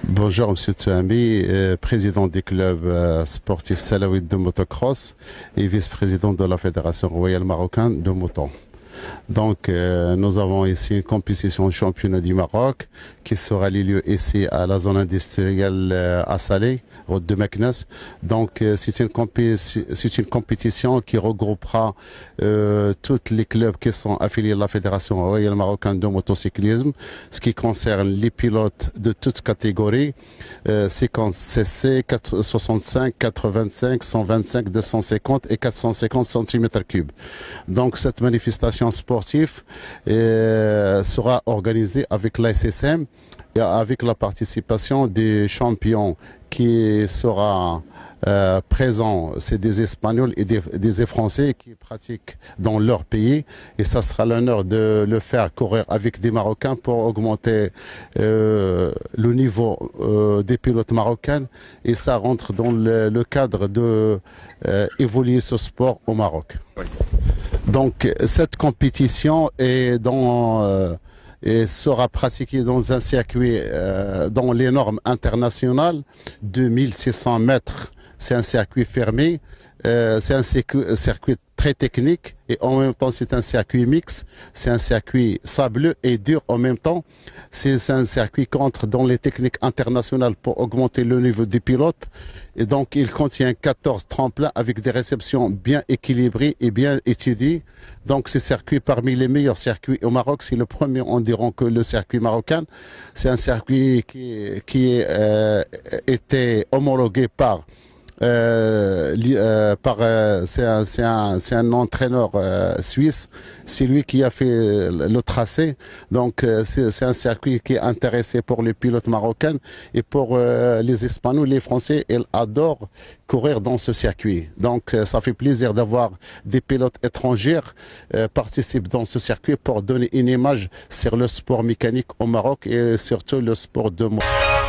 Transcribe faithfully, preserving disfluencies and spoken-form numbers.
Bonjour Monsieur Touami, euh, président du club euh, sportif Salaouit de motocross et vice-président de la Fédération royale marocaine de moto. Donc euh, nous avons ici une compétition championnat du Maroc qui sera lieu ici à la zone industrielle euh, à Salé, route de Meknès. Donc euh, c'est une, c'est une compétition qui regroupera euh, tous les clubs qui sont affiliés à la Fédération royale marocaine de motocyclisme, ce qui concerne les pilotes de toutes catégories, euh, cinquante C C, soixante-cinq, quatre-vingt-cinq, cent vingt-cinq, deux cent cinquante et quatre cent cinquante centimètres cubes. Donc cette manifestation sportive euh, sera organisée avec l'A S S M et avec la participation des champions qui sera euh, présent. C'est des Espagnols et des, des Français qui pratiquent dans leur pays, et ça sera l'honneur de le faire courir avec des Marocains pour augmenter euh, le niveau euh, des pilotes marocains, et ça rentre dans le, le cadre de euh, évoluer ce sport au Maroc. Donc cette compétition est dans euh, et sera pratiquée dans un circuit euh, dans les normes internationales, deux mille six cents mètres. C'est un circuit fermé, euh, c'est un circuit, circuit très technique, et en même temps c'est un circuit mixte, c'est un circuit sableux et dur en même temps. C'est un circuit qui entre dans les techniques internationales pour augmenter le niveau des pilotes, et donc il contient quatorze tremplins avec des réceptions bien équilibrées et bien étudiées. Donc ce circuit parmi les meilleurs circuits au Maroc, c'est le premier, on dirait que le circuit marocain. C'est un circuit qui, qui euh, était homologué par Euh, euh, par euh, c'est un, un, un entraîneur euh, suisse, c'est lui qui a fait le tracé. Donc euh, c'est un circuit qui est intéressé pour les pilotes marocains, et pour euh, les Espagnols, les Français, ils adorent courir dans ce circuit. Donc euh, ça fait plaisir d'avoir des pilotes étrangers euh, participer dans ce circuit pour donner une image sur le sport mécanique au Maroc, et surtout le sport de moto.